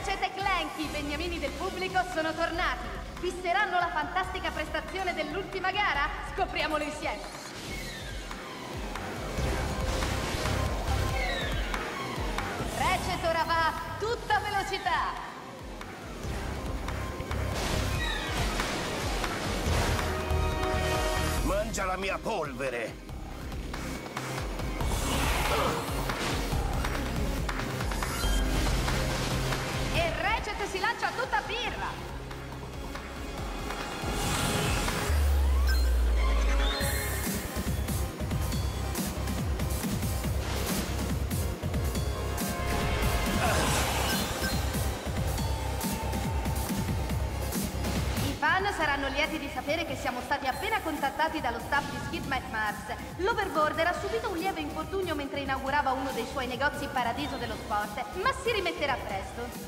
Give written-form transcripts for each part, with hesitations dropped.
Ratchet e Clank, i beniamini del pubblico, sono tornati. Fisseranno la fantastica prestazione dell'ultima gara? Scopriamolo insieme. Ratchet ora va a tutta velocità. Mangia la mia polvere! E Ratchet si lancia a tutta birra. I fan saranno lieti di sapere che siamo stati appena contattati dallo staff di Skid Mars. L'Overboarder ha subito un lieve infortunio mentre inaugurava uno dei suoi negozi paradiso dello sport, ma si rimetterà presto.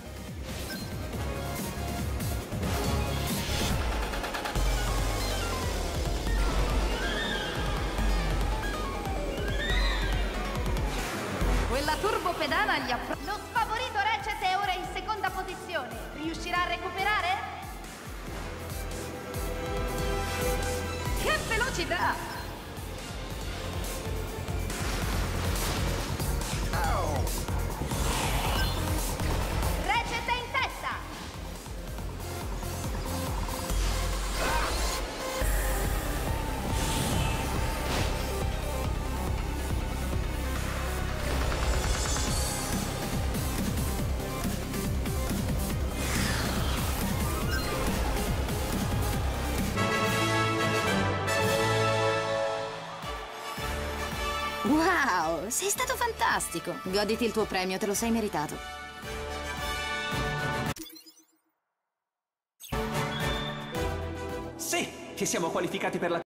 Quella turbopedana gli ha... Lo sfavorito Ratchet è ora in seconda posizione. Riuscirà a recuperare? Che velocità! Ratchet è in testa! Wow, sei stato fantastico. Goditi il tuo premio, te lo sei meritato. Sì, ci siamo qualificati per la